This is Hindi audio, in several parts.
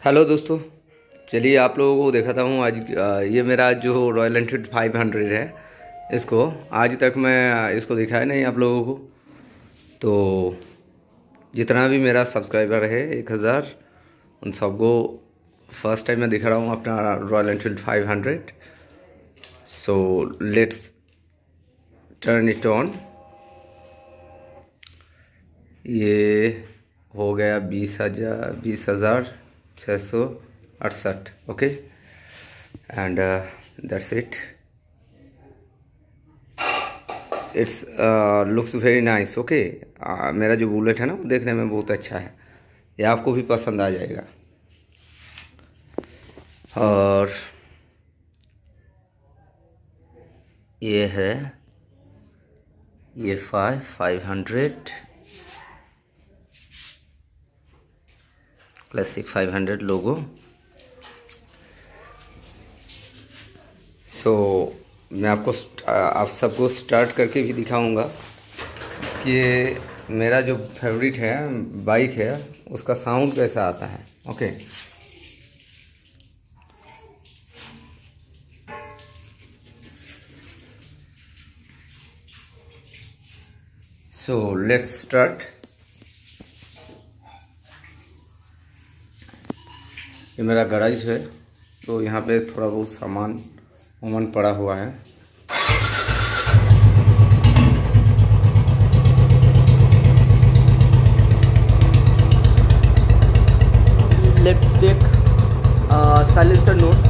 हेलो दोस्तों, चलिए आप लोगों को दिखाता हूँ आज। ये मेरा जो रॉयल एनफील्ड 500 है, इसको आज तक मैं इसको दिखाया नहीं आप लोगों को। तो जितना भी मेरा सब्सक्राइबर है 1000, उन सबको फर्स्ट टाइम मैं दिखा रहा हूँ अपना Royal Enfield 500। So let's turn it on. ये हो गया 20,668। Okay, and that's it. It's looks very nice. Okay, मेरा जो बुलेट है ना, वो देखने में बहुत अच्छा है। ये आपको भी पसंद आ जाएगा। और ये है ये 500 क्लासिक 500 लोगो। सो मैं आप सबको स्टार्ट करके भी दिखाऊंगा कि मेरा जो फेवरेट है बाइक है, उसका साउंड कैसा आता है। Okay, so let's start. ये मेरा गैराज है, तो यहाँ पे थोड़ा बहुत सामान पड़ा हुआ है। Let's take silencer note.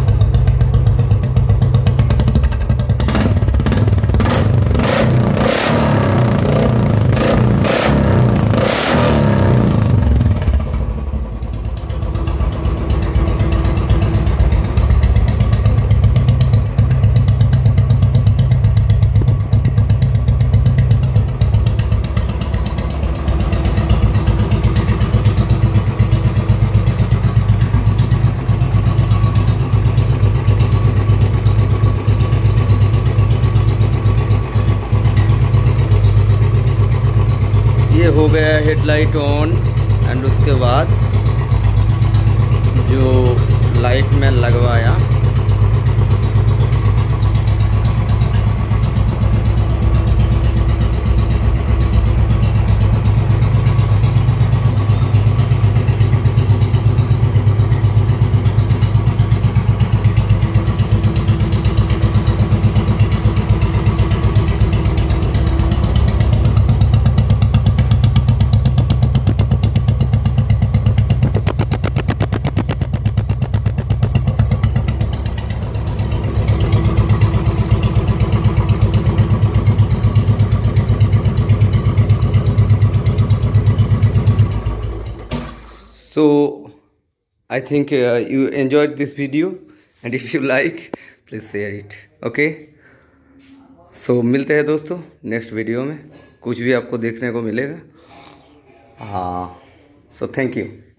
ये हो गया हेडलाइट ऑन, एंड उसके बाद जो लाइट में लगवाया, so I think you enjoyed this video, and if you like, please share it. Okay, so मिलते हैं दोस्तों नेक्स्ट वीडियो में। कुछ भी आपको देखने को मिलेगा। हाँ, so thank you.